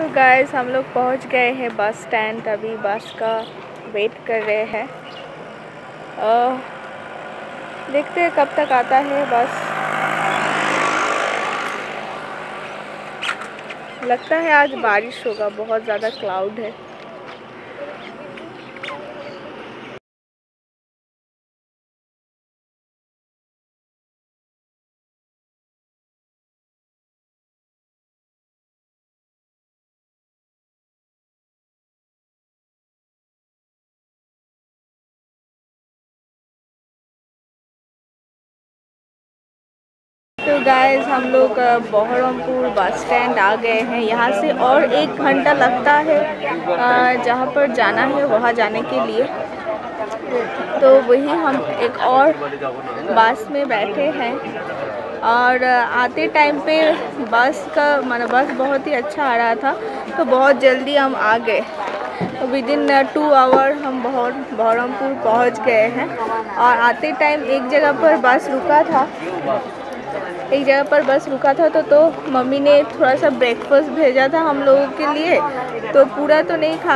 तो गाइस हम लोग पहुंच गए हैं बस स्टैंड। अभी बस का वेट कर रहे हैं। देखते हैं कब तक आता है बस। लगता है आज बारिश होगा, बहुत ज़्यादा क्लाउड है। तो गाइस हम लोग बहरमपुर बस स्टैंड आ गए हैं। यहाँ से और 1 घंटा लगता है जहाँ पर जाना है वहाँ जाने के लिए। तो वही हम एक और बस में बैठे हैं और आते टाइम पे बस बहुत ही अच्छा आ रहा था, तो बहुत जल्दी हम आ गए। विदिन 2 आवर हम बहरमपुर पहुँच गए हैं। और आते टाइम एक जगह पर बस रुका था तो मम्मी ने थोड़ा सा ब्रेकफास्ट भेजा था हम लोगों के लिए। तो पूरा तो नहीं खा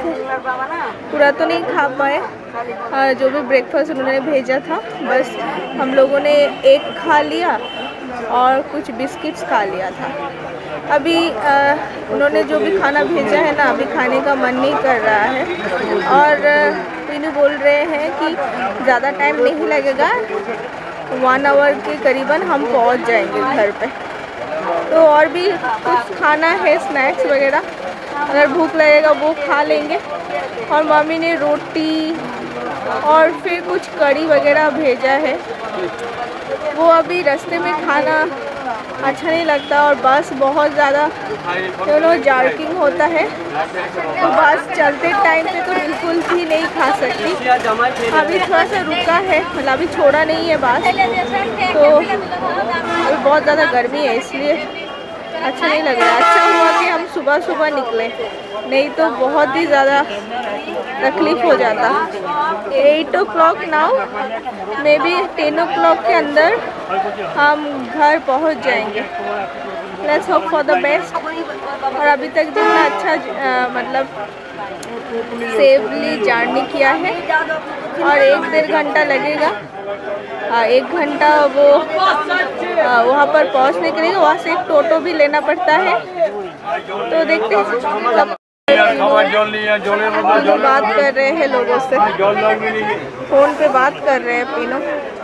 पाए। जो भी ब्रेकफास्ट उन्होंने भेजा था बस हम लोगों ने एक खा लिया और कुछ बिस्किट्स खा लिया था। अभी उन्होंने जो भी खाना भेजा है ना, अभी खाने का मन नहीं कर रहा है। और पीनू बोल रहे हैं कि ज़्यादा टाइम नहीं लगेगा, 1 आवर के करीबन हम पहुंच जाएंगे घर पे। तो और भी कुछ खाना है, स्नैक्स वगैरह, अगर भूख लगेगा वो खा लेंगे। और मम्मी ने रोटी और फिर कुछ कड़ी वगैरह भेजा है, वो अभी रास्ते में खाना अच्छा नहीं लगता। और बस बहुत ज़्यादा जार्किंग होता है, तो बस चलते टाइम पे तो बिल्कुल भी नहीं खा सकती। अभी थोड़ा सा रुका है, मतलब अभी छोड़ा नहीं है बस। तो अभी बहुत ज़्यादा गर्मी है इसलिए अच्छा नहीं लग रहा है। अच्छा हुआ कि हम सुबह निकले, नहीं तो बहुत ही ज़्यादा तकलीफ़ हो जाता। 8 o'clock now, may be 10 o'clock के अंदर हम घर पहुंच जाएंगे। Let's hope for the best. और अभी तक जितना अच्छा मतलब सेफली जर्नी किया है। और 1-1.5 घंटा लगेगा। 1 घंटा वो वहाँ पर पहुँचने के लिए, वहाँ से एक टोटो भी लेना पड़ता है। तो देखते हैं कब बात कर रहे हैं लोगों से, फ़ोन पे बात कर रहे हैं पीनो।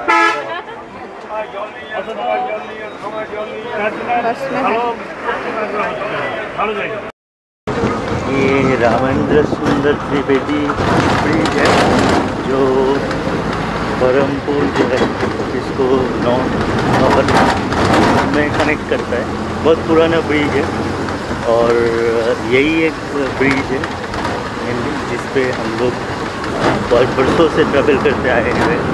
बस में ये रामेंद्र सुंदर त्रिवेदी ब्रिज है जो बहरमपुर जो है इसको नॉर्थ में कनेक्ट करता है। बहुत पुराना ब्रिज है और यही एक ब्रिज है मेनली जिस पे हम लोग बहुत बरसों से ट्रैवल करते आए हैं।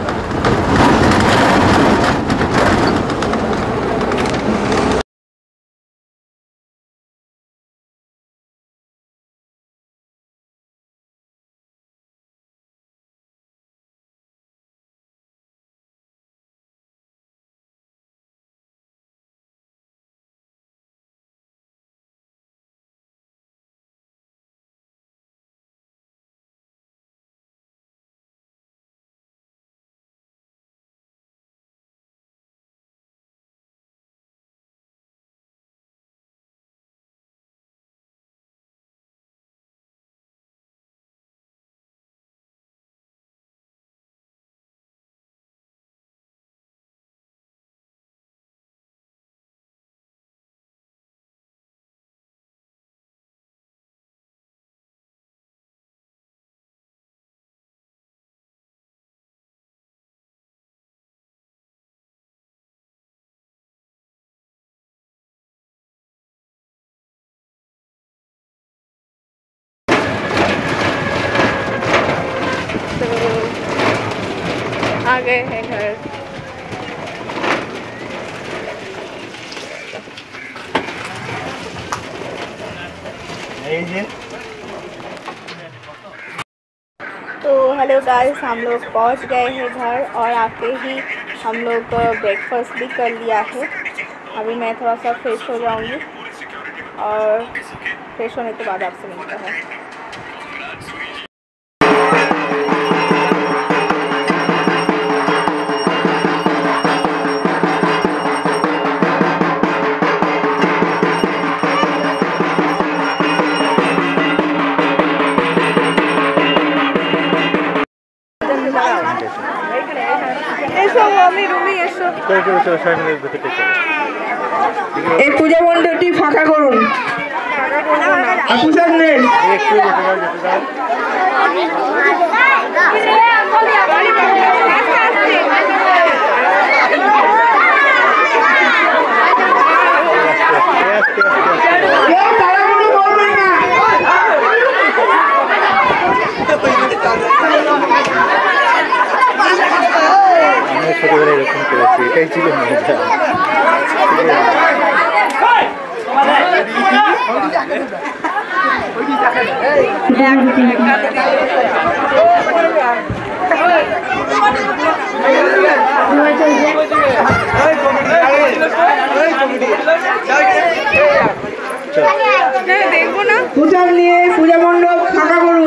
आ गए हैं घर। तो हेलो गाइस, हम लोग पहुंच गए हैं घर और आके ही हम लोग ब्रेकफास्ट भी कर लिया है। अभी मैं थोड़ा सा फ्रेश हो जाऊंगी और फ्रेश होने के बाद आपसे मिलता है। এই পূজা মণ্ডপটি ফাঁকা করুন। আপুসার নেই ছোটবেলায় এরকম করেছি, এটাই ছিল মজা। দেখবো না পূজার নিয়ে পূজা মণ্ডপ ফাঁকা করুন।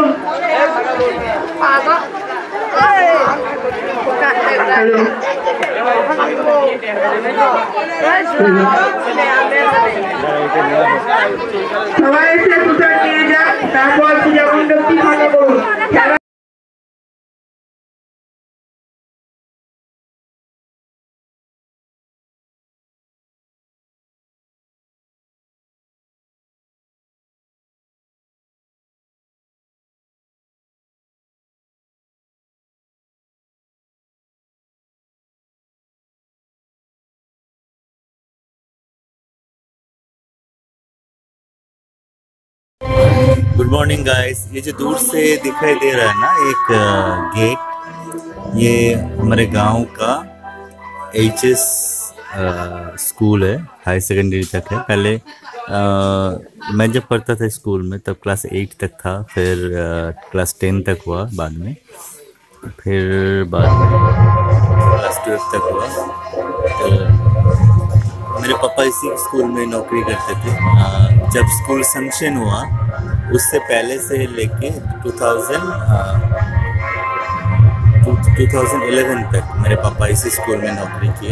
সবাই এসে পূজা নিয়ে যান, তারপর পূজা মণ্ডপটি ফাঁকা করুন। Good morning guys. ये जो दूर से दिखाई दे रहा है ना एक गेट, ये हमारे गांव का HS स्कूल है, हाई सेकेंडरी तक है। पहले मैं जब पढ़ता था स्कूल में तब क्लास 8 तक था, फिर क्लास 10 तक हुआ बाद में, फिर बाद में क्लास 12 तक हुआ। तो मेरे पापा इसी स्कूल में नौकरी करते थे। जब स्कूल सैंक्शन हुआ उससे पहले से लेके 2011 तक मेरे पापा इसी स्कूल में नौकरी किए।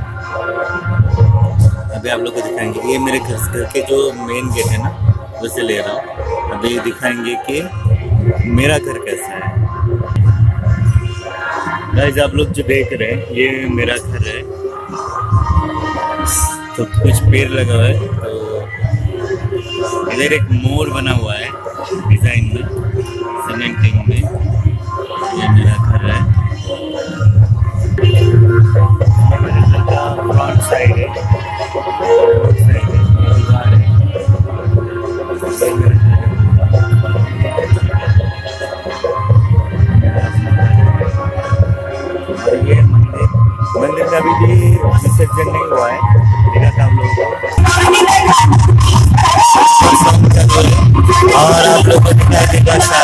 अभी आप लोग को दिखाएंगे, ये मेरे घर के जो मेन गेट है ना, उसे ले रहा हूँ। अभी दिखाएंगे कि मेरा घर कैसा है। गाइस आप लोग जो देख रहे हैं ये मेरा घर है। तो कुछ पेड़ लगा हुआ है, तो इधर एक मोर बना हुआ है डिजाइन में, सीमेंटिंग में। ये मेरा घर है, मेरे घर का फ्रंट साइड है, रोड साइड है, दीवार है। ये मेरा घर है। और ये मंदिर का अभी भी विसर्जन नहीं हुआ है, देखा था हम लोग। और आप लोग को दिखाई देगा